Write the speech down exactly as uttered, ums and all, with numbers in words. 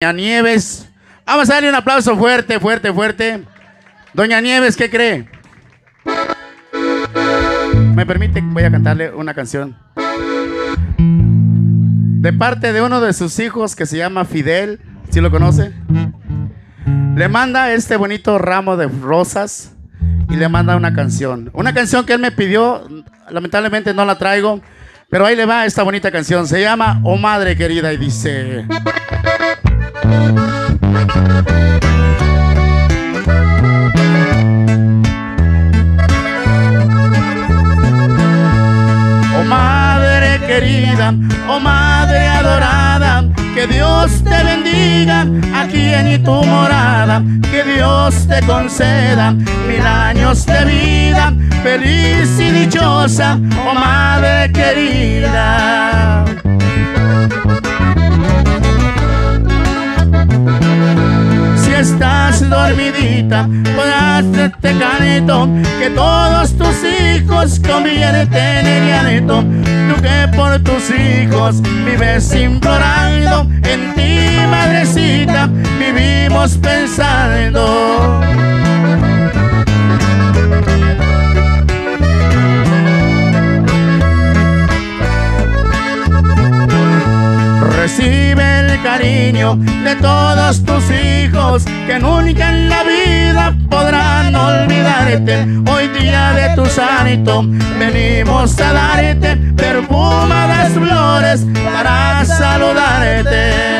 Doña Nieves, vamos a darle un aplauso fuerte, fuerte, fuerte. Doña Nieves, ¿qué cree? ¿Me permite? Voy a cantarle una canción de parte de uno de sus hijos que se llama Fidel. ¿Sí lo conoce? Le manda este bonito ramo de rosas y le manda una canción. Una canción que él me pidió, lamentablemente no la traigo, pero ahí le va esta bonita canción. Se llama Oh Madre Querida y dice: oh madre querida, oh madre adorada, que Dios te bendiga aquí en tu morada, que Dios te conceda mil años de vida, feliz y dichosa, oh madre querida. Si estás dormidita, podrás este canito, que todos tus hijos convierten en llanito. Tú que por tus hijos vives implorando, en ti, madrecita, vivimos pensando. Recibe el cariño de todos tus hijos, que nunca en la vida podrán olvidarte. Hoy día de tu santo venimos a darte perfumadas flores para saludarte.